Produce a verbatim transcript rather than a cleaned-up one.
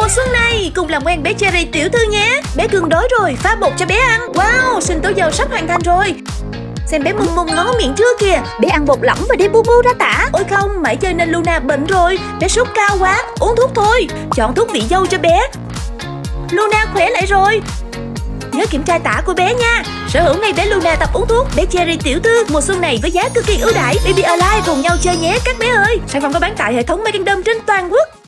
mùa xuân này, cùng làm quen bé Cherry tiểu thư nhé. Bé cưng đói rồi, pha bột cho bé ăn. Wow, sinh tố dầu sắp hoàn thành rồi. Xem bé Mum Mum ngon miệng chưa kìa. Bé ăn bột lỏng và đi bu bu ra tả. Ôi không, mãi chơi nên Luna bệnh rồi. Bé sốt cao quá, uống thuốc thôi. Chọn thuốc vị dâu cho bé. Luna khỏe lại rồi. Nhớ kiểm tra tả của bé nha. Sở hữu ngay bé Luna tập uống thuốc. Bé Cherry tiểu thư mùa xuân này với giá cực kỳ ưu đãi. Baby Alive cùng nhau chơi nhé các bé ơi. Sản phẩm có bán tại hệ thống Megandom trên toàn quốc.